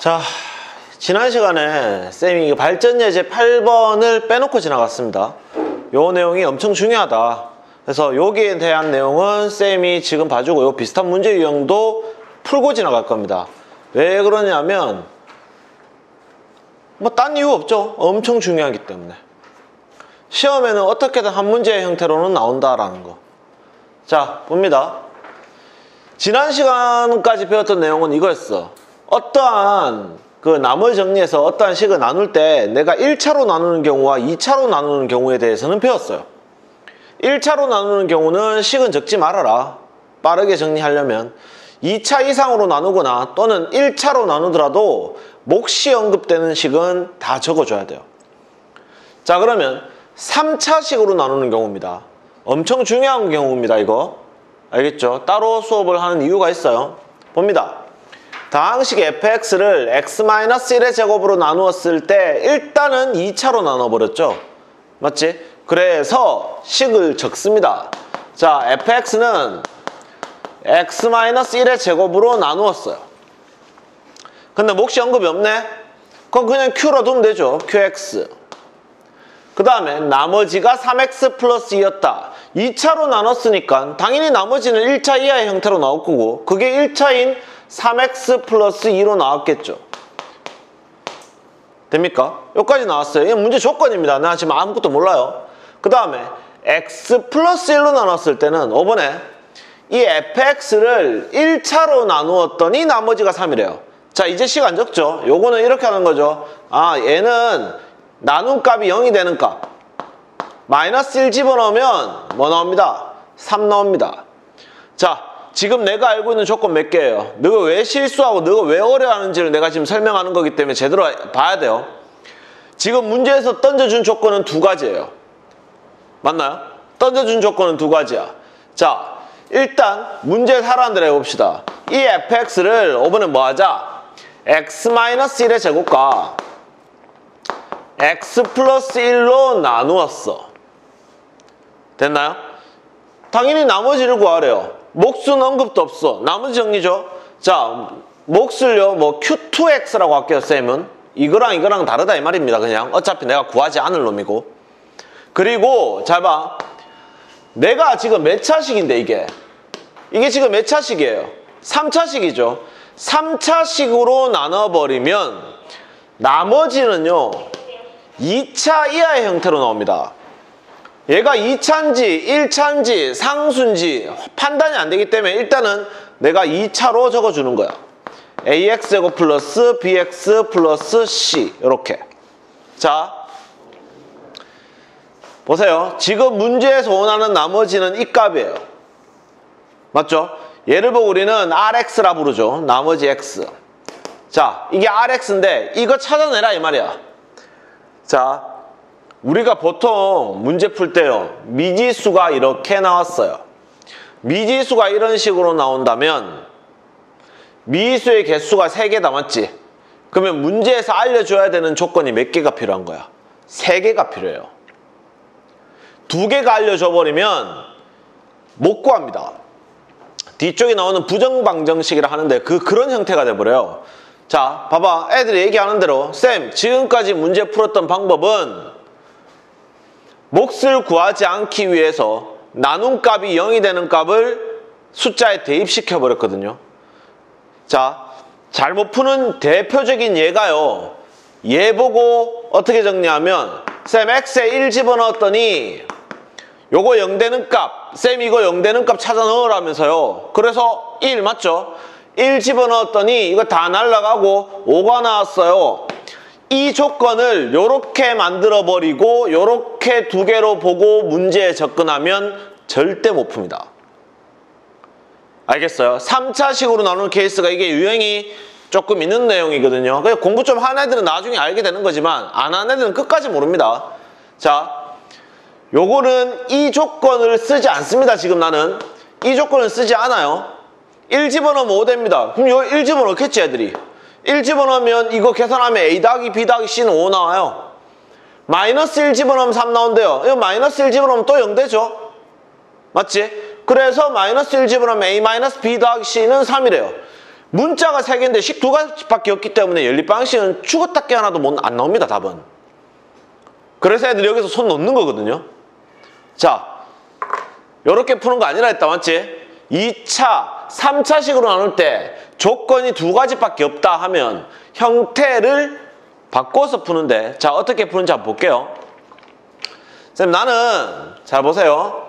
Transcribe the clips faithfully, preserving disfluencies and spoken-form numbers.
자, 지난 시간에 쌤이 발전예제 팔 번을 빼놓고 지나갔습니다. 요 내용이 엄청 중요하다. 그래서 여기에 대한 내용은 쌤이 지금 봐주고 요 비슷한 문제 유형도 풀고 지나갈 겁니다. 왜 그러냐면 뭐 딴 이유 없죠. 엄청 중요하기 때문에. 시험에는 어떻게든 한 문제의 형태로는 나온다라는 거. 자, 봅니다. 지난 시간까지 배웠던 내용은 이거였어. 어떠한 그 나머지 정리해서 어떠한 식을 나눌 때 내가 일 차로 나누는 경우와 이 차로 나누는 경우에 대해서는 배웠어요. 일 차로 나누는 경우는 식은 적지 말아라. 빠르게 정리하려면. 이 차 이상으로 나누거나 또는 일 차로 나누더라도 몫이 언급되는 식은 다 적어줘야 돼요. 자, 그러면 삼 차식으로 나누는 경우입니다. 엄청 중요한 경우입니다, 이거. 알겠죠? 따로 수업을 하는 이유가 있어요. 봅니다. 다항식 에프엑스를 엑스 마이너스 일의 제곱으로 나누었을 때 일단은 이 차로 나눠버렸죠? 맞지? 그래서 식을 적습니다. 자, 에프엑스는 엑스 마이너스 일의 제곱으로 나누었어요. 근데 몫이 언급이 없네? 그럼 그냥 Q로 두면 되죠. 큐엑스. 그 다음에 나머지가 삼 엑스 플러스 이였다. 이 차로 나눴으니까 당연히 나머지는 일 차 이하의 형태로 나올 거고 그게 일 차인 삼 엑스 플러스 이로 나왔겠죠. 됩니까? 여기까지 나왔어요. 이게 문제 조건입니다. 나 지금 아무것도 몰라요. 그 다음에 x 플러스 일로 나눴을 때는 이번에 이 에프엑스를 일 차로 나누었더니 나머지가 삼이래요. 자, 이제 시간 적죠? 요거는 이렇게 하는 거죠. 아, 얘는 나눈 값이 영이 되는 값. 마이너스 일 집어넣으면 뭐 나옵니다? 삼 나옵니다. 자, 지금 내가 알고 있는 조건 몇 개예요? 너가 왜 실수하고 너가 왜 어려워하는지를 내가 지금 설명하는 거기 때문에 제대로 봐야 돼요. 지금 문제에서 던져준 조건은 두 가지예요. 맞나요? 던져준 조건은 두 가지야. 자, 일단 문제 사람들 해봅시다. 이 에프엑스를 이번에 뭐 하자? 엑스 마이너스 일의 제곱과 x 플러스 일로 나누었어. 됐나요? 당연히 나머지를 구하래요. 몫은 언급도 없어. 나머지 정리죠. 자, 몫을요 뭐 큐 투 엑스라고 할게요. 쌤은 이거랑 이거랑 다르다 이 말입니다. 그냥 어차피 내가 구하지 않을 놈이고. 그리고 잘 봐. 내가 지금 몇 차식인데 이게 이게 지금 몇 차식이에요? 삼 차식이죠. 삼 차식으로 나눠버리면 나머지는요 이 차 이하의 형태로 나옵니다. 얘가 이 차인지 일 차인지 상수인지 판단이 안 되기 때문에 일단은 내가 이 차로 적어주는 거야. 에이엑스 제곱 플러스 비엑스 플러스 C 이렇게. 자, 보세요. 지금 문제에서 원하는 나머지는 이 값이에요. 맞죠? 얘를 보고 우리는 알엑스라 부르죠. 나머지 X. 자, 이게 알엑스인데 이거 찾아내라 이 말이야. 자, 우리가 보통 문제 풀 때요 미지수가 이렇게 나왔어요. 미지수가 이런 식으로 나온다면 미지수의 개수가 세 개다. 맞지? 그러면 문제에서 알려줘야 되는 조건이 몇 개가 필요한 거야? 세 개가 필요해요. 두 개가 알려줘 버리면 못 구합니다. 뒤쪽에 나오는 부정방정식이라 하는데 그, 그런 형태가 돼버려요. 자, 봐봐. 애들이 얘기하는 대로 쌤, 지금까지 문제 풀었던 방법은 몫을 구하지 않기 위해서 나눈 값이 영이 되는 값을 숫자에 대입시켜 버렸거든요. 자, 잘못 푸는 대표적인 예가요. 얘 보고 어떻게 정리하면 쌤 x에 일 집어넣었더니 요거 영 되는 값, 쌤 이거 영 되는 값 찾아 넣으라면서요. 그래서 일 맞죠? 일 집어넣었더니 이거 다 날라가고 오가 나왔어요. 이 조건을 요렇게 만들어버리고 요렇게 두 개로 보고 문제에 접근하면 절대 못 풉니다. 알겠어요? 삼 차식으로 나누는 케이스가 이게 유형이 조금 있는 내용이거든요. 그냥 공부 좀 한 애들은 나중에 알게 되는 거지만 안 한 애들은 끝까지 모릅니다. 자, 요거는 이 조건을 쓰지 않습니다. 지금 나는 이 조건을 쓰지 않아요. 일 집어넣으면 오 됩니다. 그럼 요 일 집어넣겠지 애들이. 일 집어넣으면 이거 계산하면 A 더하기 B 더하기 C는 오 나와요. 마이너스 일 집어넣으면 삼 나온대요. 이거 마이너스 일 집어넣으면 또 영 되죠. 맞지? 그래서 마이너스 일 집어넣으면 A 마이너스 B 더하기 C는 삼이래요. 문자가 세 개인데 식 두 가지밖에 없기 때문에 연립방식은 죽었다 깨어나도 못, 안 나옵니다, 답은. 그래서 애들이 여기서 손 놓는 거거든요. 자, 요렇게 푸는 거 아니라 했다, 맞지? 이 차, 삼 차식으로 나눌 때 조건이 두 가지밖에 없다 하면 형태를 바꿔서 푸는데, 자, 어떻게 푸는지 한번 볼게요. 선생님, 나는, 잘 보세요.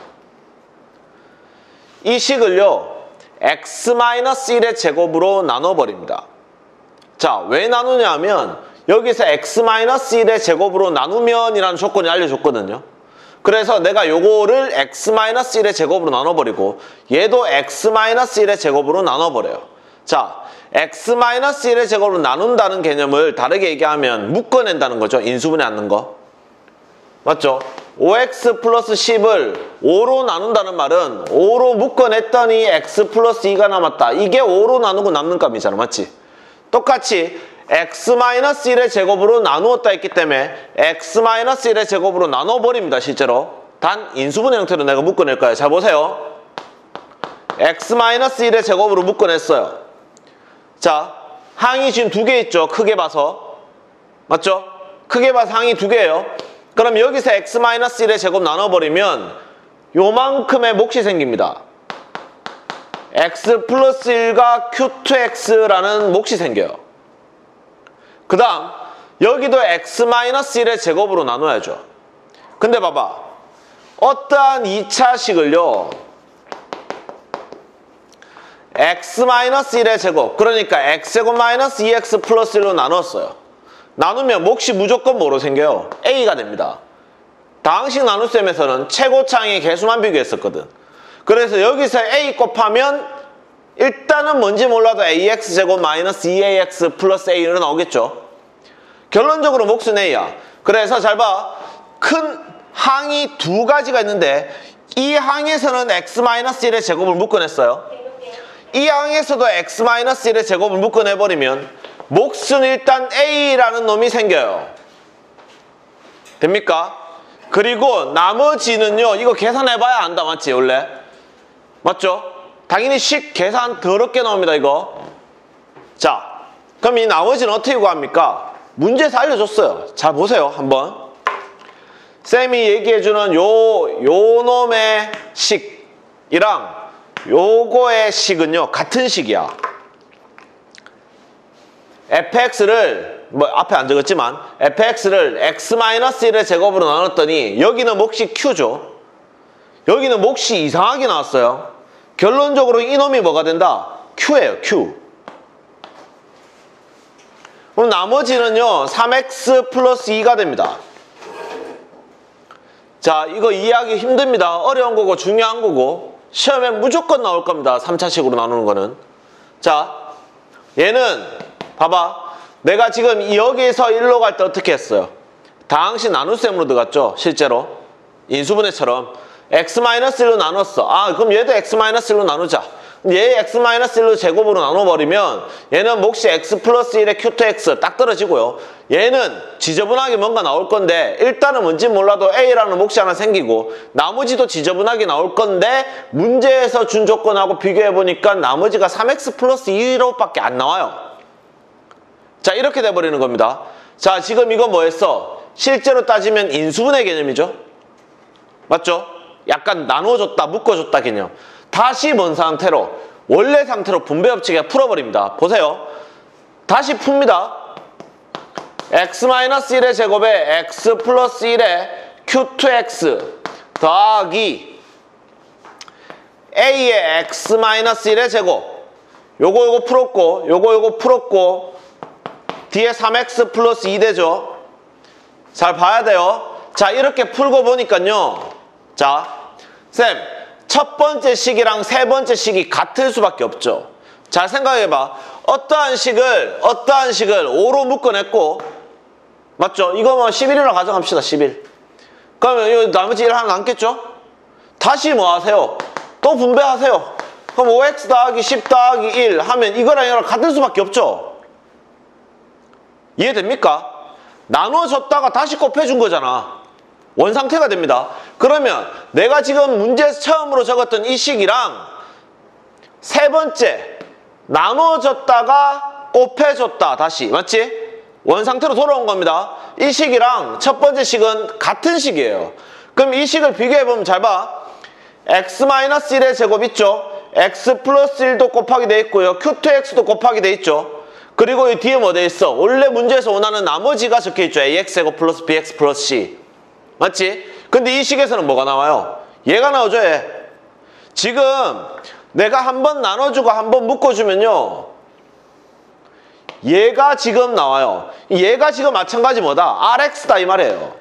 이 식을요, 엑스 마이너스 일의 제곱으로 나눠버립니다. 자, 왜 나누냐 하면 여기서 엑스 마이너스 일의 제곱으로 나누면 이라는 조건이 알려줬거든요. 그래서 내가 요거를 엑스 마이너스 일의 제곱으로 나눠버리고 얘도 엑스 마이너스 일의 제곱으로 나눠버려요. 자, 엑스 마이너스 일의 제곱으로 나눈다는 개념을 다르게 얘기하면 묶어낸다는 거죠. 인수분해 않는 거. 맞죠? 오 엑스 플러스 십을 오로 나눈다는 말은 오로 묶어냈더니 x 플러스 이가 남았다. 이게 오로 나누고 남는 값이잖아. 맞지? 똑같이 x 마이너스 일의 제곱으로 나누었다 했기 때문에 x 마이너스 일의 제곱으로 나눠버립니다. 실제로. 단 인수분해 형태로 내가 묶어낼 거예요. 잘 보세요. x 마이너스 일의 제곱으로 묶어냈어요. 자, 항이 지금 두 개 있죠. 크게 봐서. 맞죠? 크게 봐서 항이 두 개예요. 그럼 여기서 x 마이너스 일의 제곱 나눠버리면 요만큼의 몫이 생깁니다. x 플러스 일과 큐 투 엑스라는 몫이 생겨요. 그 다음 여기도 x 마이너스 일의 제곱으로 나눠야죠. 근데 봐봐. 어떠한 이 차식을요. x 마이너스 일의 제곱, 그러니까 x제곱 마이너스 이 엑스 플러스 일로 나눴어요. 나누면 몫이 무조건 뭐로 생겨요? a가 됩니다. 다항식 나눗셈에서는 최고차항의 개수만 비교했었거든. 그래서 여기서 a 곱하면 일단은 뭔지 몰라도 ax제곱 마이너스 이 에이엑스 플러스 a로 나오겠죠. 결론적으로 몫은 a야. 그래서 잘 봐. 큰 항이 두 가지가 있는데 이 항에서는 x 마이너스 일의 제곱을 묶어냈어요. 이 항에서도 x 마이너스 일의 제곱을 묶어내버리면 몫은 일단 a라는 놈이 생겨요. 됩니까? 그리고 나머지는요. 이거 계산해봐야 안다. 맞지? 원래? 맞죠? 당연히 식 계산 더럽게 나옵니다. 이거. 자, 그럼 이 나머지는 어떻게 구합니까? 문제에서 알려줬어요. 잘 보세요. 한번. 쌤이 얘기해주는 요, 요 놈의 식이랑 요거의 식은요. 같은 식이야. 에프엑스를 뭐 앞에 안 적었지만 에프엑스를 x 마이너스 일의 제곱으로 나눴더니 여기는 몫이 q죠. 여기는 몫이 이상하게 나왔어요. 결론적으로 이놈이 뭐가 된다? q예요. q. 그럼 나머지는요. 삼 엑스 플러스 이가 됩니다. 자, 이거 이해하기 힘듭니다. 어려운 거고 중요한 거고 시험에 무조건 나올 겁니다. 삼 차식으로 나누는 거는. 자, 얘는 봐봐. 내가 지금 여기에서 일로 갈 때 어떻게 했어요? 다항식 나눗셈으로 들어갔죠? 실제로. 인수분해처럼. x 마이너스 일로 나눴어. 아, 그럼 얘도 x 마이너스 일로 나누자. 얘 x 마이너스 일로 제곱으로 나눠버리면 얘는 몫이 x 플러스 일의 큐 투 엑스 딱 떨어지고요. 얘는 지저분하게 뭔가 나올 건데 일단은 뭔지 몰라도 a라는 몫이 하나 생기고 나머지도 지저분하게 나올 건데 문제에서 준 조건하고 비교해보니까 나머지가 삼 엑스 플러스 이로밖에 안 나와요. 자, 이렇게 돼버리는 겁니다. 자, 지금 이거 뭐 했어? 실제로 따지면 인수분해 개념이죠. 맞죠? 약간 나눠줬다, 묶어줬다 개념. 다시 뭔 상태로? 원래 상태로 분배 법칙에 풀어버립니다. 보세요. 다시 풉니다. x 마이너스 일의 제곱에 x 플러스 일의 큐 투 엑스 더하기 a의 x 마이너스 일의 제곱. 요거 요거 풀었고 요거 요거 풀었고 뒤에 삼 엑스 플러스 이 되죠. 잘 봐야 돼요. 자, 이렇게 풀고 보니까요. 자, 쌤, 첫 번째 식이랑 세 번째 식이 같을 수밖에 없죠. 자, 생각해봐. 어떠한 식을 어떠한 식을 오로 묶어냈고, 맞죠? 이거 뭐 십일이라고 가정합시다. 십일. 그러면 이 나머지 일 하나 남겠죠? 다시 뭐 하세요? 또 분배하세요. 그럼 오 엑스 더하기 십 더하기 일 하면 이거랑 이거랑 같을 수밖에 없죠. 이해됩니까? 나눠줬다가 다시 곱해준 거잖아. 원상태가 됩니다. 그러면 내가 지금 문제에서 처음으로 적었던 이 식이랑 세 번째 나눠졌다가 곱해졌다. 다시. 맞지? 원상태로 돌아온 겁니다. 이 식이랑 첫 번째 식은 같은 식이에요. 그럼 이 식을 비교해보면 잘 봐. x 마이너스 일의 제곱 있죠? x 플러스 일도 곱하기 돼 있고요. 큐 투 엑스도 곱하기 돼 있죠? 그리고 이 뒤에 뭐 돼 있어? 원래 문제에서 원하는 나머지가 적혀 있죠. 에이엑스 제곱 플러스 비엑스 플러스 c. 맞지? 근데 이 식에서는 뭐가 나와요? 얘가 나오죠, 얘. 지금 내가 한 번 나눠주고 한 번 묶어주면요. 얘가 지금 나와요. 얘가 지금 마찬가지 뭐다? 알엑스다 이 말이에요.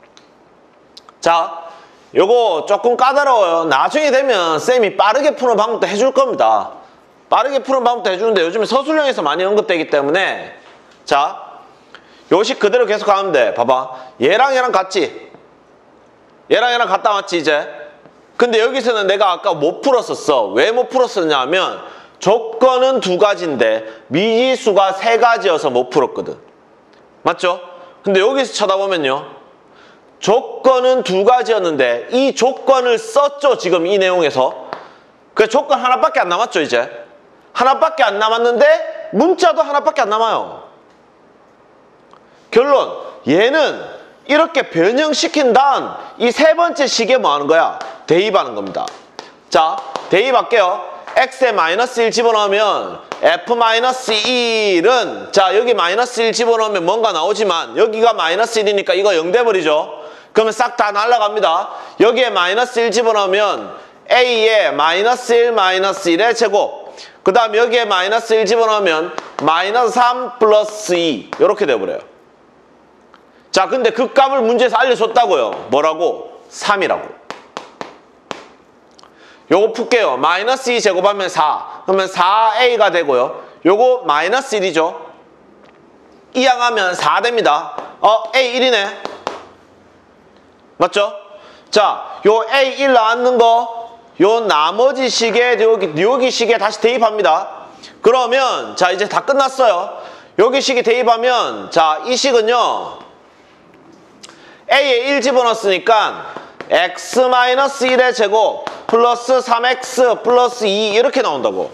자, 요거 조금 까다로워요. 나중에 되면 쌤이 빠르게 푸는 방법도 해줄 겁니다. 빠르게 푸는 방법도 해주는데 요즘에 서술형에서 많이 언급되기 때문에 자, 요식 그대로 계속 가면 돼. 봐봐. 얘랑 얘랑 같지? 얘랑 얘랑 같다 맞지 이제? 근데 여기서는 내가 아까 못 풀었었어. 왜 못 풀었었냐 하면 조건은 두 가지인데 미지수가 세 가지여서 못 풀었거든. 맞죠? 근데 여기서 쳐다보면요. 조건은 두 가지였는데 이 조건을 썼죠. 지금 이 내용에서. 그래서 조건 하나밖에 안 남았죠. 이제. 하나밖에 안 남았는데 문자도 하나밖에 안 남아요. 결론. 얘는 이렇게 변형시킨 다음 이 세 번째 식에 뭐 하는 거야? 대입하는 겁니다. 자, 대입할게요. x에 마이너스 일 집어넣으면 f 마이너스 일은 자 여기 마이너스 일 집어넣으면 뭔가 나오지만 여기가 마이너스 일이니까 이거 영 돼버리죠. 그러면 싹 다 날라갑니다. 여기에 마이너스 일 집어넣으면 a에 마이너스 일 마이너스 일의 제곱 그 다음 여기에 마이너스 일 집어넣으면 마이너스 삼 플러스 이 이렇게 돼버려요. 자 근데 그 값을 문제에서 알려줬다고요. 뭐라고? 삼이라고. 요거 풀게요. 마이너스 이 제곱하면 사. 그러면 사 에이가 되고요. 요거 마이너스 일이죠. 이항하면 사 됩니다. 어, 에이 일이네. 맞죠? 자, 요 에이 일 나왔는 거, 요 나머지 식에, 여기, 여기 식에 다시 대입합니다. 그러면, 자, 이제 다 끝났어요. 여기 식에 대입하면, 자, 이 식은요, 에이에 일 집어넣었으니까, x 마이너스 일의 제곱, 플러스 삼 엑스 플러스 이 이렇게 나온다고.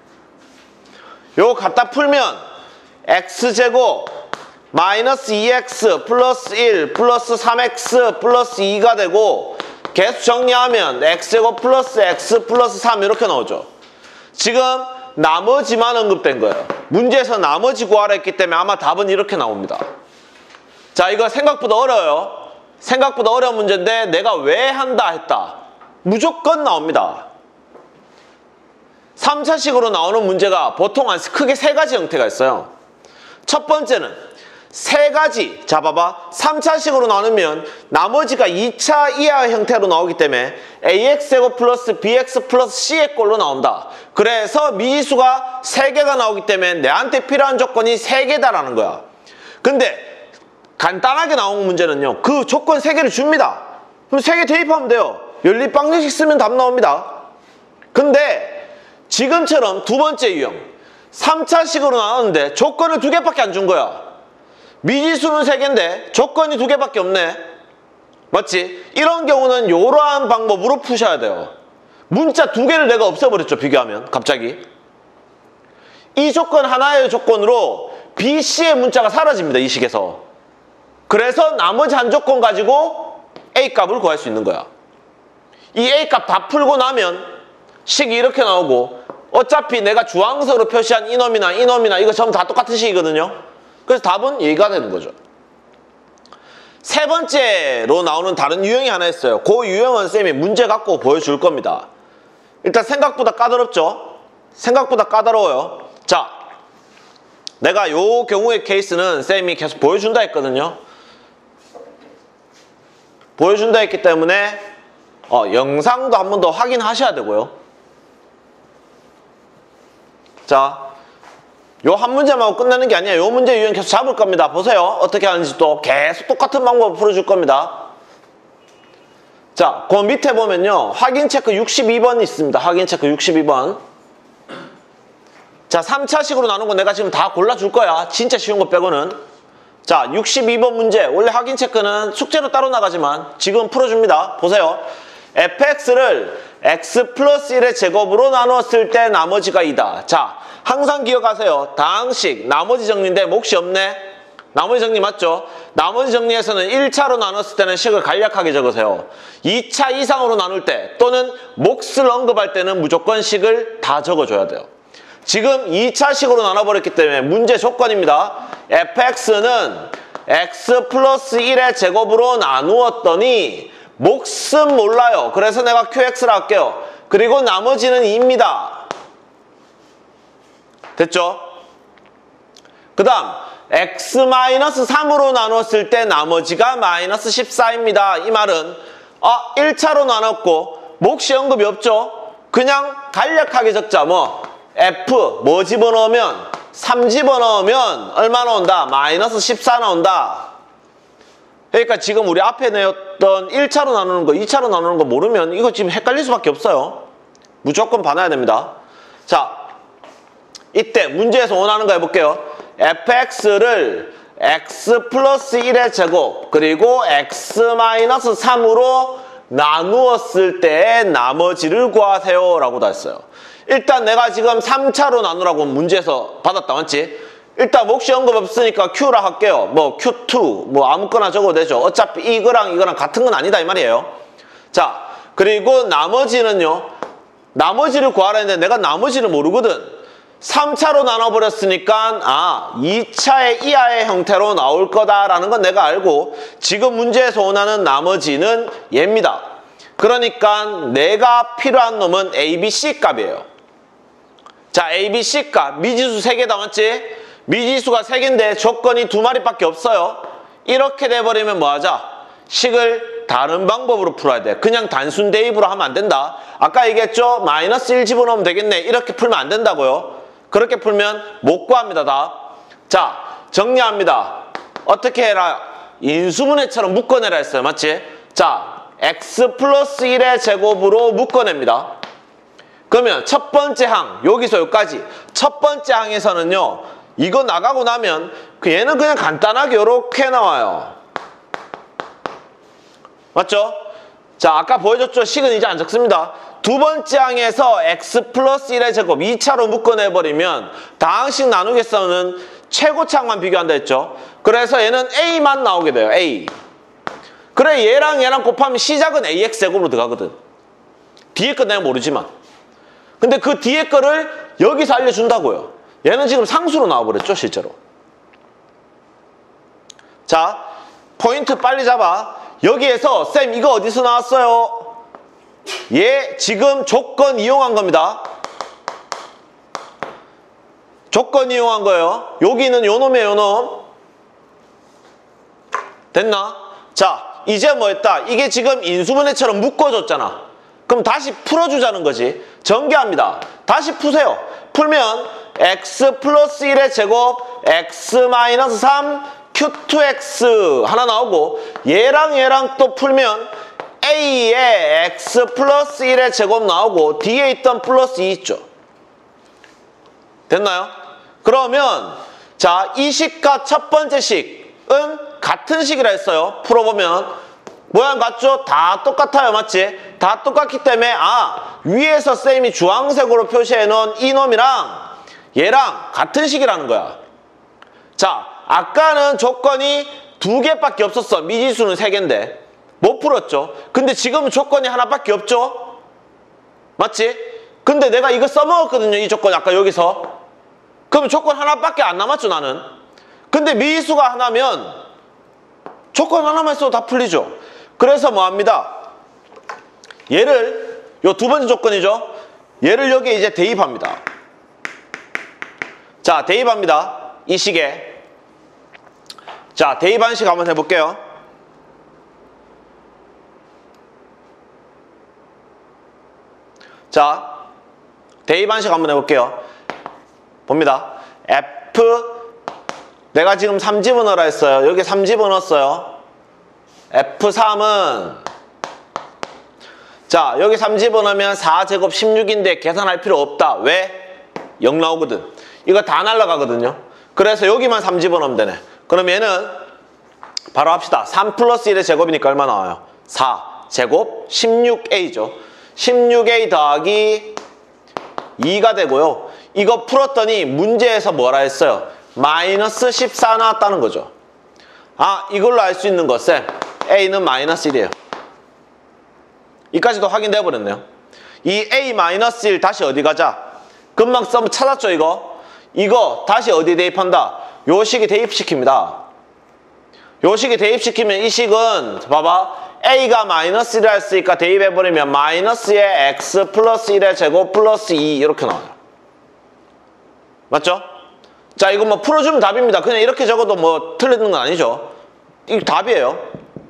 요거 갖다 풀면 x제곱 마이너스 이 엑스 플러스 일 플러스 삼 엑스 플러스 이가 되고 개수 정리하면 x제곱 플러스 x 플러스 삼 이렇게 나오죠. 지금 나머지만 언급된 거예요. 문제에서 나머지 구하라 했기 때문에 아마 답은 이렇게 나옵니다. 자, 이거 생각보다 어려워요. 생각보다 어려운 문제인데 내가 왜 한다 했다. 무조건 나옵니다. 삼 차식으로 나오는 문제가 보통 한 크게 세 가지 형태가 있어요. 첫 번째는 세 가지, 자 봐봐. 삼 차식으로 나누면 나머지가 이 차 이하 형태로 나오기 때문에 에이엑스제곱 플러스 비엑스 플러스 씨의 꼴로 나온다. 그래서 미지수가 세 개가 나오기 때문에 내한테 필요한 조건이 세 개다라는 거야. 근데 간단하게 나온 문제는요. 그 조건 세 개를 줍니다. 그럼 세 개 대입하면 돼요. 연립방정식 쓰면 답 나옵니다. 근데 지금처럼 두 번째 유형 삼 차식으로 나왔는데 조건을 두 개밖에 안 준 거야. 미지수는 세 개인데 조건이 두 개밖에 없네. 맞지? 이런 경우는 이러한 방법으로 푸셔야 돼요. 문자 두 개를 내가 없애버렸죠. 비교하면 갑자기 이 조건 하나의 조건으로 B, C의 문자가 사라집니다. 이 식에서. 그래서 나머지 한 조건 가지고 A 값을 구할 수 있는 거야. 이 A 값 다 풀고 나면 식이 이렇게 나오고 어차피 내가 주황색으로 표시한 이놈이나 이놈이나 이거 전부 다 똑같은 식이거든요. 그래서 답은 얘가 되는 거죠. 세 번째로 나오는 다른 유형이 하나 있어요. 그 유형은 쌤이 문제 갖고 보여줄 겁니다. 일단 생각보다 까다롭죠? 생각보다 까다로워요. 자, 내가 요 경우의 케이스는 쌤이 계속 보여준다 했거든요. 보여준다 했기 때문에 어, 영상도 한 번 더 확인하셔야 되고요. 자, 요 한 문제만 끝나는 게 아니야. 요 문제 유형 계속 잡을 겁니다. 보세요. 어떻게 하는지 또 계속 똑같은 방법을 풀어줄 겁니다. 자, 그 밑에 보면요. 확인 체크 육십이 번 있습니다. 확인 체크 육십이 번. 자, 삼 차식으로 나눈 거 내가 지금 다 골라줄 거야. 진짜 쉬운 거 빼고는. 자, 육십이 번 문제. 원래 확인 체크는 숙제로 따로 나가지만 지금 풀어줍니다. 보세요. 에프엑스를 x 플러스 일의 제곱으로 나누었을 때 나머지가 이다. 자, 항상 기억하세요. 다항식 나머지 정리인데 몫이 없네. 나머지 정리 맞죠? 나머지 정리에서는 일 차로 나눴을 때는 식을 간략하게 적으세요. 이 차 이상으로 나눌 때 또는 몫을 언급할 때는 무조건 식을 다 적어줘야 돼요. 지금 이 차식으로 나눠버렸기 때문에 문제 조건입니다. 에프엑스는 x 플러스 일의 제곱으로 나누었더니 몫은 몰라요. 그래서 내가 큐엑스라 할게요. 그리고 나머지는 이입니다. 됐죠? 그 다음 x 마이너스 삼으로 나눴을 때 나머지가 마이너스 십사입니다. 이 말은 아 일 차로 나눴고 몫이 언급이 없죠? 그냥 간략하게 적자. 뭐 f 뭐 집어넣으면 삼 집어넣으면 얼마 나온다? 마이너스 십사 나온다. 그러니까 지금 우리 앞에 내었던 일 차로 나누는 거, 이 차로 나누는 거 모르면 이거 지금 헷갈릴 수밖에 없어요. 무조건 봐놔야 됩니다. 자, 이때 문제에서 원하는 거 해볼게요. 에프엑스를 x 플러스 일의 제곱 그리고 x 마이너스 삼으로 나누었을 때 나머지를 구하세요 라고 다 했어요. 일단 내가 지금 삼 차로 나누라고 문제에서 받았다 맞지? 일단 몫이 언급 없으니까 Q라 할게요. 뭐 큐 투 뭐 아무거나 적어도 되죠. 어차피 이거랑 이거랑 같은 건 아니다 이 말이에요. 자, 그리고 나머지는요. 나머지를 구하라 했는데 내가 나머지를 모르거든. 삼 차로 나눠버렸으니까 아 이 차의 이하의 형태로 나올 거다라는 건 내가 알고 지금 문제에서 원하는 나머지는 얘입니다. 그러니까 내가 필요한 놈은 A, B, C 값이에요. 자, A, B, C 값 미지수 세 개다 맞지? 미지수가 세 개인데 조건이 두 마리밖에 없어요. 이렇게 돼버리면 뭐하자? 식을 다른 방법으로 풀어야 돼. 그냥 단순 대입으로 하면 안 된다. 아까 얘기했죠? 마이너스 일 집어넣으면 되겠네. 이렇게 풀면 안 된다고요. 그렇게 풀면 못 구합니다. 다. 자, 정리합니다. 어떻게 해라? 인수분해처럼 묶어내라 했어요. 맞지? 자, x 플러스 일의 제곱으로 묶어냅니다. 그러면 첫 번째 항, 여기서 여기까지 첫 번째 항에서는요. 이거 나가고 나면 얘는 그냥 간단하게 이렇게 나와요. 맞죠? 자, 아까 보여줬죠? 식은 이제 안 적습니다. 두 번째 항에서 x 플러스 일의 제곱 이 차로 묶어내버리면 다항식 나누기에서는 최고차항만 비교한다 했죠? 그래서 얘는 a만 나오게 돼요. a. 그래 얘랑 얘랑 곱하면 시작은 ax 제곱으로 들어가거든. 뒤에 거 내가 모르지만. 근데 그 뒤에 거를 여기서 알려준다고요. 얘는 지금 상수로 나와버렸죠 실제로. 자, 포인트 빨리 잡아. 여기에서 쌤 이거 어디서 나왔어요? 얘 지금 조건 이용한 겁니다. 조건 이용한 거예요. 여기는 요놈이에요 요놈. 됐나? 자, 이제 뭐 했다? 이게 지금 인수분해처럼 묶어줬잖아. 그럼 다시 풀어주자는 거지. 전개합니다. 다시 푸세요. 풀면 x 플러스 일의 제곱 x 마이너스 삼 큐 투 엑스 하나 나오고 얘랑 얘랑 또 풀면 a의 x 플러스 일의 제곱 나오고 뒤에 있던 플러스 이 있죠. 됐나요? 그러면 자, 이 식과 첫 번째 식은 같은 식이라 했어요. 풀어보면 모양 같죠? 다 똑같아요. 맞지? 다 똑같기 때문에 아 위에서 쌤이 주황색으로 표시해 놓은 이놈이랑 얘랑 같은 식이라는 거야. 자, 아까는 조건이 두 개밖에 없었어. 미지수는 세 개인데 못 풀었죠? 근데 지금은 조건이 하나밖에 없죠? 맞지? 근데 내가 이거 써먹었거든요. 이 조건 아까 여기서. 그러면 조건 하나밖에 안 남았죠 나는. 근데 미지수가 하나면 조건 하나만 써도 다 풀리죠. 그래서 뭐합니다. 얘를 요 두 번째 조건이죠. 얘를 여기에 이제 대입합니다. 자, 대입합니다. 이 식에. 자, 대입한 식 한번 해볼게요. 자, 대입한 식 한번 해볼게요. 봅니다. F 내가 지금 삼 집어넣으라 했어요. 여기 삼 집어넣었어요. 에프 삼은 자, 여기 삼 집어넣으면 사 제곱 십육인데 계산할 필요 없다. 왜? 영 나오거든. 이거 다 날라가거든요. 그래서 여기만 삼 집어넣으면 되네. 그럼 얘는 바로 합시다. 삼 플러스 일의 제곱이니까 얼마 나와요? 사 제곱 십육 에이죠. 십육 에이 더하기 이가 되고요. 이거 풀었더니 문제에서 뭐라 했어요? 마이너스 십사 나왔다는 거죠. 아, 이걸로 알 수 있는 것, 쌤. A는 마이너스 일이에요. 이까지도 확인돼 버렸네요. 이 A 마이너스 일 다시 어디 가자? 금방 썸 찾았죠, 이거? 이거 다시 어디 대입한다? 요 식에 대입시킵니다. 요 식에 대입시키면 이 식은 봐봐. A가 마이너스 일 했으니까 대입해버리면 마이너스의 X 플러스 일의 제곱 플러스 이 이렇게 나와요. 맞죠? 자, 이거 뭐 풀어주면 답입니다. 그냥 이렇게 적어도 뭐 틀리는 건 아니죠. 이게 답이에요.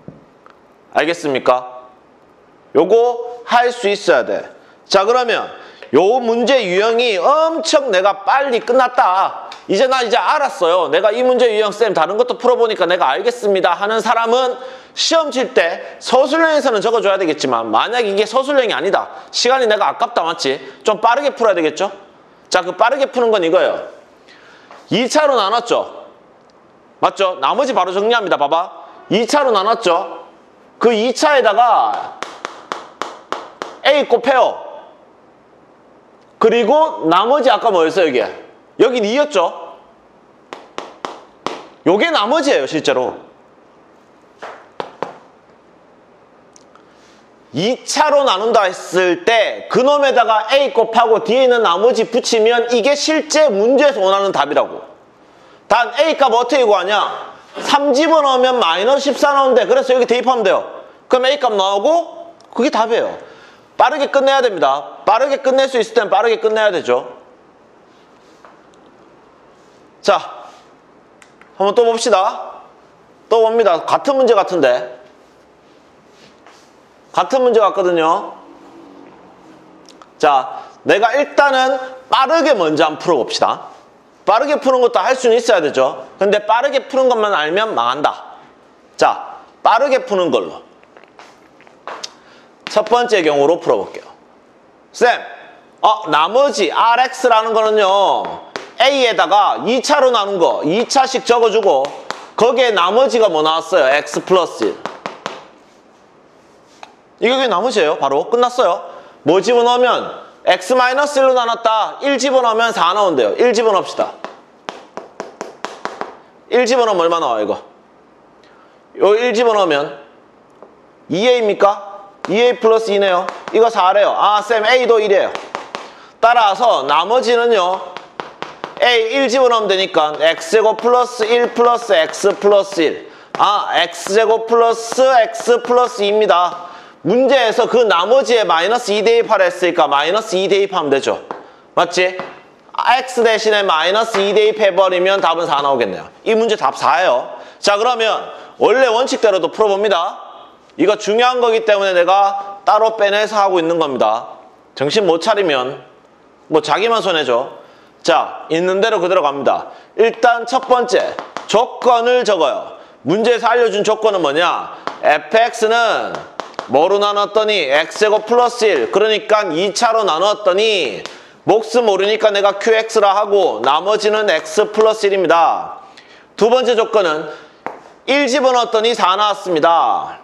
알겠습니까? 요거 할 수 있어야 돼. 자, 그러면 요 문제 유형이 엄청 내가 빨리 끝났다. 이제 나 이제 알았어요. 내가 이 문제 유형 쌤 다른 것도 풀어보니까 내가 알겠습니다 하는 사람은 시험 칠 때 서술형에서는 적어줘야 되겠지만 만약 이게 서술형이 아니다. 시간이 내가 아깝다 맞지? 좀 빠르게 풀어야 되겠죠? 자, 그 빠르게 푸는 건 이거예요. 이 차로 나눴죠? 맞죠? 나머지 바로 정리합니다. 봐봐. 이 차로 나눴죠? 그 이 차에다가 A 곱해요. 그리고 나머지 아까 뭐였어요 이게? 여긴 이였죠? 요게 나머지예요 실제로. 이 차로 나눈다 했을 때 그놈에다가 A 곱하고 뒤에 있는 나머지 붙이면 이게 실제 문제에서 원하는 답이라고. 단 A 값 어떻게 구하냐? 삼 집어넣으면 마이너스 십사 나오는데 그래서 여기 대입하면 돼요. 그럼 A 값 나오고 그게 답이에요. 빠르게 끝내야 됩니다. 빠르게 끝낼 수 있을 땐 빠르게 끝내야 되죠. 자, 한번 또 봅시다. 또 봅니다. 같은 문제 같은데. 같은 문제 같거든요. 자, 내가 일단은 빠르게 먼저 한번 풀어봅시다. 빠르게 푸는 것도 할 수는 있어야 되죠. 근데 빠르게 푸는 것만 알면 망한다. 자, 빠르게 푸는 걸로. 첫 번째 경우로 풀어볼게요. 쌤, 어, 나머지 알엑스라는 거는요. A에다가 이 차로 나눈 거 이 차씩 적어주고 거기에 나머지가 뭐 나왔어요? X 플러스 일. 이게 그게 나머지예요. 바로 끝났어요. 뭐 집어넣으면 X 마이너스 일로 나눴다. 일 집어넣으면 사 나온대요. 일 집어넣읍시다. 일 집어넣으면 얼마 나와 이거? 요 일 집어넣으면 이 에이입니까? 이 에이 플러스 이네요. 이거 사래요. 아, 쌤 A도 일이에요. 따라서 나머지는요. A 일 집어넣으면 되니까 X제곱 플러스 일 플러스 X 플러스 일. 아, X제곱 플러스 X 플러스 이입니다. 문제에서 그 나머지에 마이너스 이 대입하라 했으니까 마이너스 이 대입하면 되죠. 맞지? X 대신에 마이너스 이 대입해버리면 답은 사 나오겠네요. 이 문제 답 사예요. 자, 그러면 원래 원칙대로도 풀어봅니다. 이거 중요한 거기 때문에 내가 따로 빼내서 하고 있는 겁니다. 정신 못 차리면 뭐 자기만 손해죠. 자, 있는 대로 그대로 갑니다. 일단 첫 번째 조건을 적어요. 문제에서 알려준 조건은 뭐냐? 에프엑스는 뭐로 나눴더니 X제곱 플러스 일. 그러니까 이 차로 나눴더니 몫은 모르니까 내가 큐엑스라 하고 나머지는 X 플러스 일입니다. 두 번째 조건은 일 집어넣었더니 사 나왔습니다.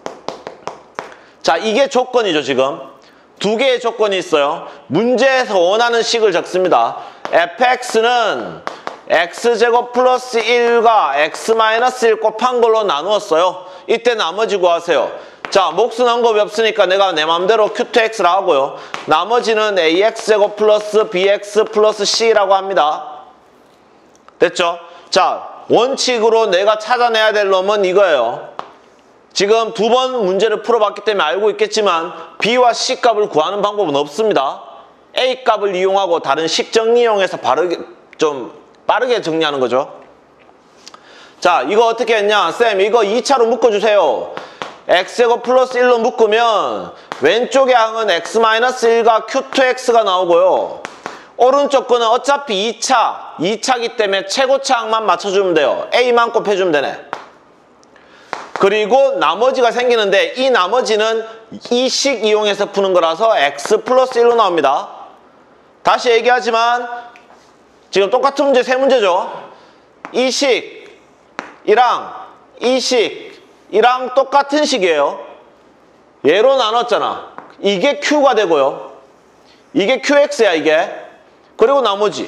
자, 이게 조건이죠. 지금 두 개의 조건이 있어요. 문제에서 원하는 식을 적습니다. 에프엑스는 X제곱 플러스 일과 X 마이너스 일 곱한 걸로 나누었어요. 이때 나머지 구하세요. 자, 몫은 언급이 없으니까 내가 내 맘대로 큐 투 엑스라 하고요. 나머지는 에이엑스제곱 플러스 비엑스 플러스 C라고 합니다. 됐죠? 자, 원칙으로 내가 찾아내야 될 놈은 이거예요. 지금 두 번 문제를 풀어봤기 때문에 알고 있겠지만 B와 C 값을 구하는 방법은 없습니다. A 값을 이용하고 다른 식 정리 이용해서 바르게, 좀 빠르게 정리하는 거죠. 자, 이거 어떻게 했냐? 쌤, 이거 이 차로 묶어주세요. X제곱 플러스 일로 묶으면 왼쪽의 항은 X 마이너스 일과 큐 투 엑스가 나오고요. 오른쪽 거는 어차피 이 차, 이 차기 때문에 최고차 항만 맞춰주면 돼요. A만 곱해주면 되네. 그리고 나머지가 생기는데 이 나머지는 이 식 이용해서 푸는 거라서 X 플러스 일로 나옵니다. 다시 얘기하지만 지금 똑같은 문제 세 문제죠. 이 식이랑 이 식이랑 똑같은 식이에요. 얘로 나눴잖아. 이게 Q가 되고요. 이게 큐엑스야 이게. 그리고 나머지.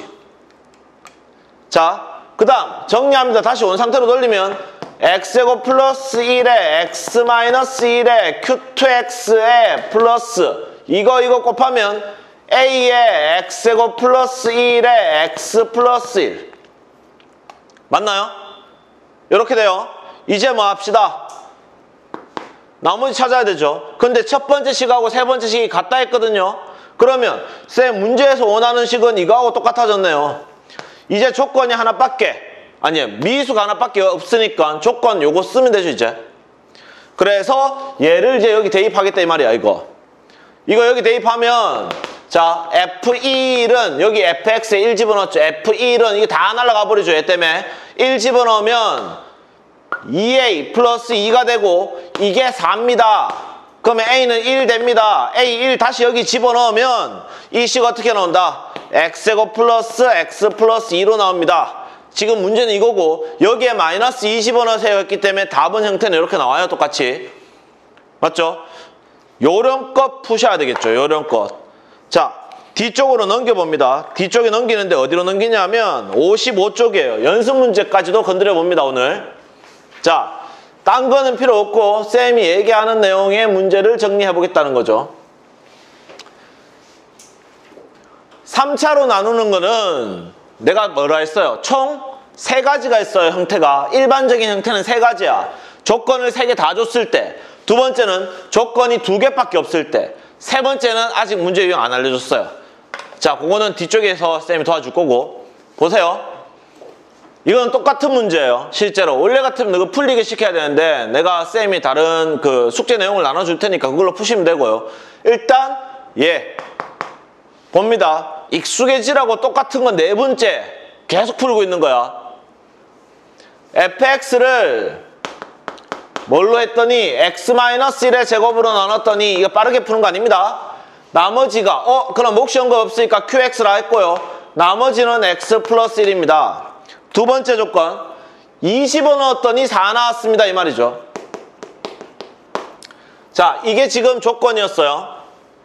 자, 그 다음 정리합니다. 다시 원상태로 돌리면 x제곱 플러스 일에 x 마이너스 일에 큐 투 엑스에 플러스 이거 이거 곱하면 a에 x제곱 플러스 일에 x 플러스 일. 맞나요? 이렇게 돼요. 이제 뭐 합시다? 나머지 찾아야 되죠. 근데 첫 번째 식하고 세 번째 식이 같다 했거든요. 그러면 쌤 문제에서 원하는 식은 이거하고 똑같아졌네요. 이제 조건이 하나밖에 아니 미수가 하나밖에 없으니까 조건 요거 쓰면 되죠 이제. 그래서 얘를 이제 여기 대입하겠다 이 말이야 이거. 이거 여기 대입하면 자 에프 일은 여기 에프엑스에 일 집어넣었죠. 에프 일은 이게 다 날아가 버리죠. 얘 때문에 일 집어넣으면 이 에이 플러스 이가 되고 이게 사입니다. 그러면 A는 일 됩니다. 에이 일 다시 여기 집어넣으면 이 식 어떻게 나온다? X제곱 플러스 X 플러스 이로 나옵니다. 지금 문제는 이거고 여기에 마이너스 이 집어넣으세요 했기 때문에 답은 형태는 이렇게 나와요. 똑같이. 맞죠? 요런 것 푸셔야 되겠죠. 요런 것. 자, 뒤쪽으로 넘겨봅니다. 뒤쪽에 넘기는데 어디로 넘기냐면 오십오 쪽이에요. 연습 문제까지도 건드려 봅니다. 오늘. 자, 딴 거는 필요 없고 쌤이 얘기하는 내용의 문제를 정리해 보겠다는 거죠. 삼 차로 나누는 거는 내가 뭐라 했어요? 총 세 가지가 있어요. 형태가. 일반적인 형태는 세 가지야. 조건을 세 개 다 줬을 때, 두 번째는 조건이 두 개밖에 없을 때, 세 번째는 아직 문제 유형 안 알려줬어요. 자, 그거는 뒤쪽에서 쌤이 도와줄 거고. 보세요. 이건 똑같은 문제예요. 실제로 원래 같으면 이거 풀리게 시켜야 되는데 내가 쌤이 다른 그 숙제 내용을 나눠줄 테니까 그걸로 푸시면 되고요. 일단 예 봅니다. 익숙해지라고 똑같은 건 네 번째 계속 풀고 있는 거야. 에프엑스를 뭘로 했더니 x 마이너스 일의 제곱으로 나눴더니 이거 빠르게 푸는 거 아닙니다. 나머지가 어 그럼 몫이 온 거 없으니까 큐엑스라 했고요. 나머지는 x 플러스 일입니다. 두 번째 조건 이 집어넣었더니 사 나왔습니다 이 말이죠. 자, 이게 지금 조건이었어요.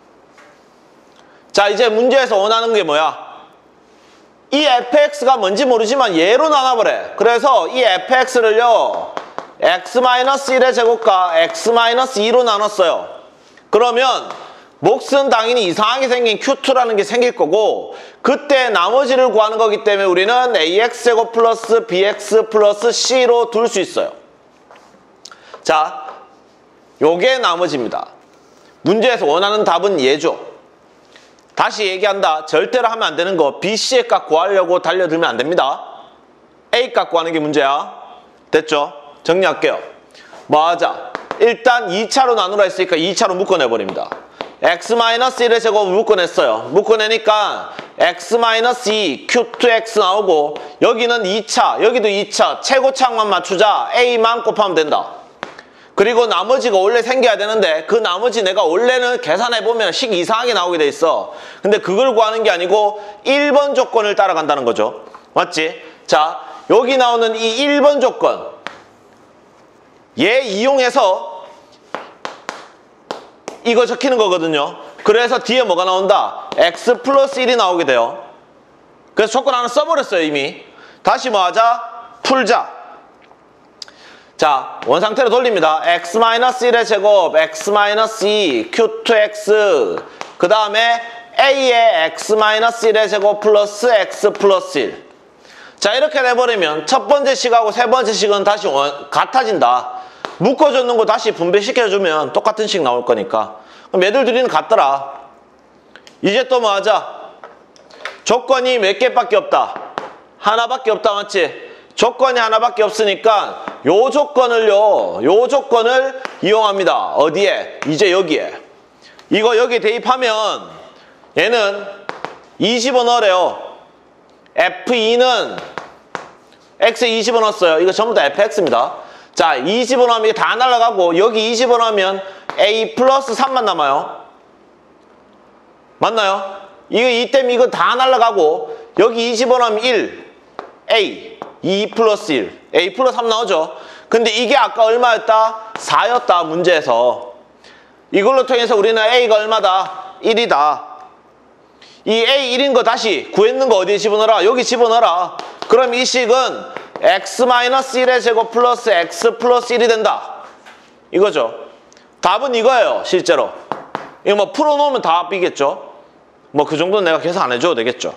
자, 이제 문제에서 원하는 게 뭐야? 이 에프엑스가 뭔지 모르지만 얘로 나눠버려. 그래서 이 에프엑스를요 x 마이너스 일의 제곱과 x 마이너스 이로 나눴어요. 그러면 몫은 당연히 이상하게 생긴 큐 투라는 게 생길 거고 그때 나머지를 구하는 거기 때문에 우리는 에이엑스제곱 플러스 비엑스 플러스 씨로 둘 수 있어요. 자, 요게 나머지입니다. 문제에서 원하는 답은 얘죠. 다시 얘기한다. 절대로 하면 안 되는 거 비씨의 값 구하려고 달려들면 안 됩니다. A 값 구하는 게 문제야. 됐죠? 정리할게요. 뭐 하자? 일단 이 차로 나누라 했으니까 이 차로 묶어내버립니다. x 마이너스 일의 제곱을 묶어냈어요. 묶어내니까 x 마이너스 이 큐 투 엑스 나오고 여기는 이 차, 여기도 이 차 최고차항만 맞추자 a만 곱하면 된다. 그리고 나머지가 원래 생겨야 되는데 그 나머지 내가 원래는 계산해보면 식 이상하게 나오게 돼 있어. 근데 그걸 구하는 게 아니고 일 번 조건을 따라간다는 거죠. 맞지? 자, 여기 나오는 이 일 번 조건 얘 이용해서 이거 적히는 거거든요. 그래서 뒤에 뭐가 나온다? x 플러스 일이 나오게 돼요. 그래서 조건 하나 써버렸어요 이미. 다시 뭐 하자? 풀자. 자, 원상태로 돌립니다. x 마이너스 일의 제곱, x 마이너스 이, 큐 투 엑스 그 다음에 a의 x 마이너스 일의 제곱 플러스 x 플러스 일. 자, 이렇게 내버리면 첫 번째 식하고 세 번째 식은 다시 원, 같아진다. 묶어줬는 거 다시 분배시켜주면 똑같은 식 나올 거니까. 그럼 얘들 둘이는 같더라. 이제 또 뭐 하자? 조건이 몇 개밖에 없다? 하나밖에 없다, 맞지? 조건이 하나밖에 없으니까 요 조건을요, 요 조건을 이용합니다. 어디에? 이제 여기에. 이거 여기 대입하면 얘는 이 집어넣으래요. 에프 이는 x에 이 집어넣었어요. 이거 전부 다 에프엑스입니다. 자, 이 집어넣으면 이게 다 날아가고 여기 이 집어넣으면 a 플러스 삼만 남아요. 맞나요? 이거 이 때문에 이거 다 날아가고 여기 이 집어넣으면 일, a, 이 플러스 일, a 플러스 삼 나오죠? 근데 이게 아까 얼마였다? 사였다 문제에서. 이걸로 통해서 우리는 a가 얼마다? 일이다. 이 에이 일인 거 다시 구했는 거 어디에 집어넣어라? 여기 집어넣어라. 그럼 이 식은 x 마이너스 일의 제곱 플러스 x 플러스 일이 된다. 이거죠. 답은 이거예요. 실제로. 이거 뭐 풀어놓으면 답이겠죠. 뭐 그 정도는 내가 계산 안 해줘도 되겠죠.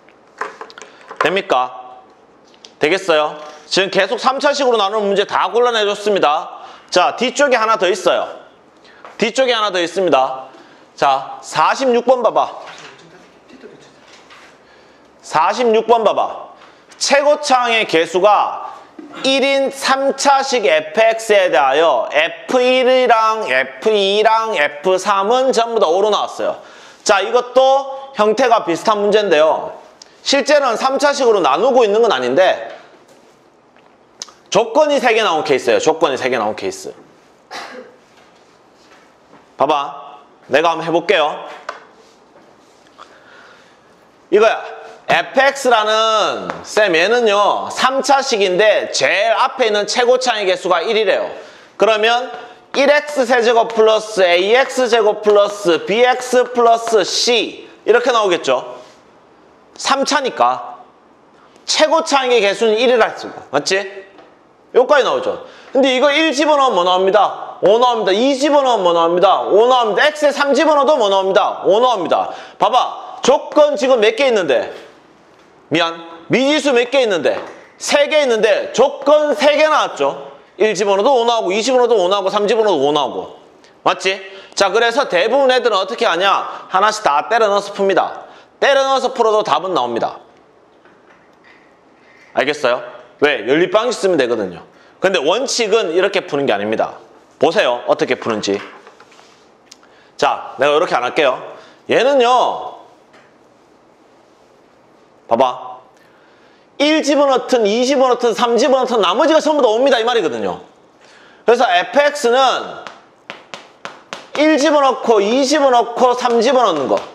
됩니까? 되겠어요? 지금 계속 삼 차식으로 나누는 문제 다 골라내줬습니다. 자, 뒤쪽에 하나 더 있어요. 뒤쪽에 하나 더 있습니다. 자, 사십육 번 봐봐. 사십육 번 봐봐. 최고차항의 개수가 일인 삼 차식 에프엑스에 대하여 에프 일이랑 에프 이랑 에프 삼은 전부 다 오로 나왔어요. 자, 이것도 형태가 비슷한 문제인데요. 실제로는 삼 차식으로 나누고 있는 건 아닌데 조건이 세 개 나온 케이스예요. 조건이 세 개 나온 케이스. 봐봐. 내가 한번 해볼게요. 이거야. 에프엑스라는 쌤 얘는요 삼 차식인데 제일 앞에 있는 최고차항의 개수가 일이래요. 그러면 일 엑스 세제곱 플러스 에이엑스 제곱 플러스 비엑스 플러스 C 이렇게 나오겠죠. 삼 차니까 최고차항의 개수는 일이라 했어. 맞지? 여기까지 나오죠. 근데 이거 일 집어넣으면 뭐 나옵니다? 오 나옵니다. 이 집어넣으면 뭐 나옵니다? 오 나옵니다. X에 삼 집어넣어도 뭐 나옵니다? 오 나옵니다. 봐봐. 조건 지금 몇 개 있는데? 미안. 미지수 몇 개 있는데? 세 개 있는데 조건 세 개 나왔죠. 일 집어넣어도 오 나오고 이 집어넣어도 오 나오고 삼 집어넣어도 오 나오고. 맞지? 자, 그래서 대부분 애들은 어떻게 하냐? 하나씩 다 때려 넣어서 풉니다. 때려 넣어서 풀어도 답은 나옵니다. 알겠어요? 왜? 연립방식 쓰면 되거든요. 근데 원칙은 이렇게 푸는 게 아닙니다. 보세요. 어떻게 푸는지. 자, 내가 이렇게 안 할게요. 얘는요. 봐봐. 일 집어넣든 이 집어넣든 삼 집어넣든 나머지가 전부 다 옵니다. 이 말이거든요. 그래서 에프엑스는 일 집어넣고 이 집어넣고 삼 집어넣는 거.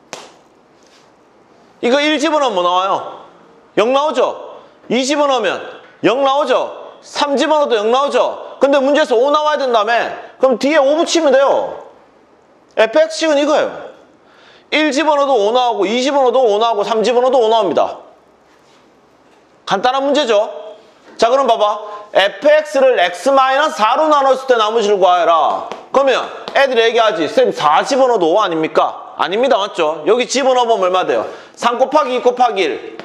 이거 일 집어넣으면 뭐 나와요? 영 나오죠? 이 집어넣으면 영 나오죠? 삼 집어넣어도 영 나오죠? 근데 문제에서 오 나와야 된다며? 그럼 뒤에 오 붙이면 돼요. 에프엑스식은 이거예요. 일 집어넣어도 오 나오고 이 집어넣어도 오 나오고 삼 집어넣어도 오 나옵니다. 간단한 문제죠? 자, 그럼 봐봐. 에프엑스를 엑스 마이너스 사로 나눴을 때 나머지를 구하여라. 그러면 애들이 얘기하지. 쌤 사 집어넣어도 오 아닙니까? 아닙니다. 맞죠? 여기 집어넣으면 얼마 돼요? 삼 곱하기 이 곱하기 일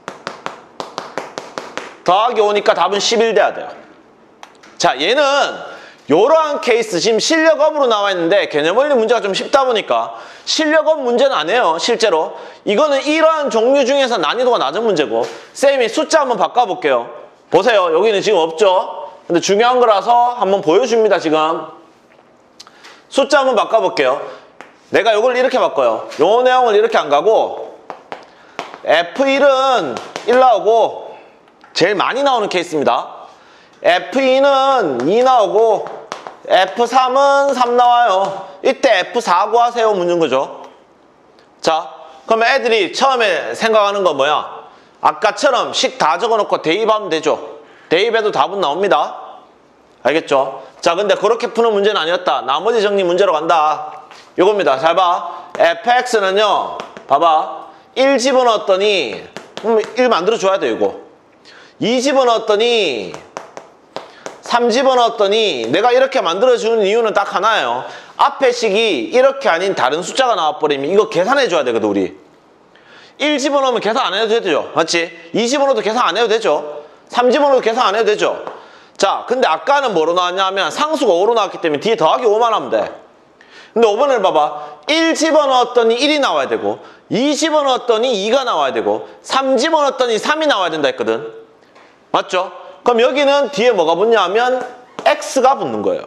더하기 오니까 답은 십일 돼야 돼요. 자, 얘는 이러한 케이스 지금 실력업으로 나와 있는데 개념원리 문제가 좀 쉽다 보니까 실력업 문제는 안 해요. 실제로 이거는 이러한 종류 중에서 난이도가 낮은 문제고 쌤이 숫자 한번 바꿔볼게요. 보세요. 여기는 지금 없죠. 근데 중요한 거라서 한번 보여줍니다. 지금 숫자 한번 바꿔볼게요. 내가 이걸 이렇게 바꿔요. 요 내용을 이렇게 안 가고 에프 일은 일 나오고 제일 많이 나오는 케이스입니다. 에프 이는 이 나오고 에프 삼은 삼 나와요. 이때 에프 사 구하세요 묻는 거죠. 자, 그러면 애들이 처음에 생각하는 건 뭐야? 아까처럼 식 다 적어놓고 대입하면 되죠. 대입해도 답은 나옵니다. 알겠죠? 자, 근데 그렇게 푸는 문제는 아니었다. 나머지 정리 문제로 간다. 이겁니다. 잘 봐. 에프엑스는요. 봐봐. 일 집어넣었더니 음, 일 만들어줘야 돼 이거. 이 집어넣었더니 삼 집어넣었더니 내가 이렇게 만들어주는 이유는 딱 하나예요. 앞에 식이 이렇게 아닌 다른 숫자가 나와버리면 이거 계산해줘야 되거든 우리. 일 집어넣으면 계산 안 해도 되죠. 맞지? 이 집어넣어도 계산 안 해도 되죠. 삼 집어넣어도 계산 안 해도 되죠. 자, 근데 아까는 뭐로 나왔냐면 상수가 오로 나왔기 때문에 뒤에 더하기 오만 하면 돼. 근데 이번에는 봐봐. 일 집어넣었더니 일이 나와야 되고 이 집어넣었더니 이가 나와야 되고 삼 집어넣었더니 삼이 나와야 된다 했거든. 맞죠? 그럼 여기는 뒤에 뭐가 붙냐 하면 x가 붙는 거예요.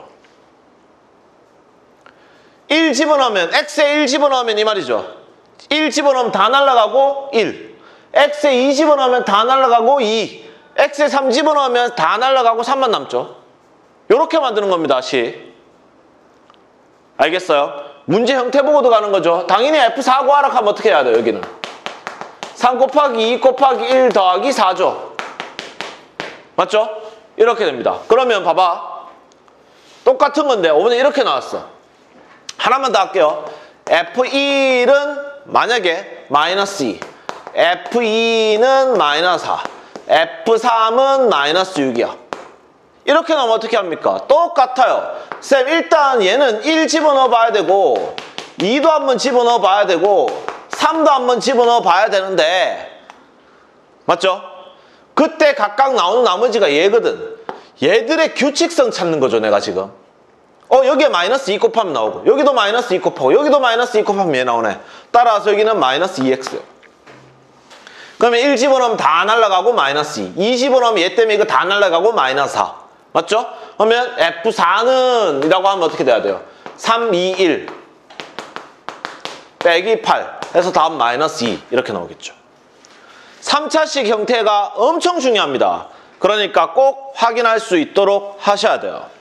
일 집어넣으면 x에 일 집어넣으면 이 말이죠. 일 집어넣으면 다 날라가고 일. x에 이 집어넣으면 다 날라가고 이. x에 삼 집어넣으면 다 날라가고 삼만 남죠. 요렇게 만드는 겁니다. 식. 알겠어요? 문제 형태 보고도 가는 거죠. 당연히 에프 사 구하라 하면 어떻게 해야 돼요? 여기는 삼 곱하기 이 곱하기 일 더하기 사죠. 맞죠? 이렇게 됩니다. 그러면 봐봐. 똑같은 건데 이번에 이렇게 나왔어. 하나만 더 할게요. 에프 일은 만약에 마이너스 이, 에프 이는 마이너스 사, 에프 삼은 마이너스 육이야. 이렇게 나오면 어떻게 합니까? 똑같아요. 쌤, 일단 얘는 일 집어넣어 봐야 되고, 이도 한번 집어넣어 봐야 되고, 삼도 한번 집어넣어 봐야 되는데, 맞죠? 그때 각각 나오는 나머지가 얘거든. 얘들의 규칙성 찾는 거죠, 내가 지금. 어, 여기에 마이너스 이 곱하면 나오고, 여기도 마이너스 이 곱하고, 여기도 마이너스 이 곱하면 얘 나오네. 따라서 여기는 마이너스 이 엑스. 그러면 일 집어넣으면 다 날라가고 마이너스 이. 이 집어넣으면 얘 때문에 이거 다 날라가고 마이너스 사. 맞죠? 그러면 에프 사는 이라고 하면 어떻게 돼야 돼요? 삼, 이, 일 빼기 팔 해서 답 마이너스 이 이렇게 나오겠죠. 삼 차식 형태가 엄청 중요합니다. 그러니까 꼭 확인할 수 있도록 하셔야 돼요.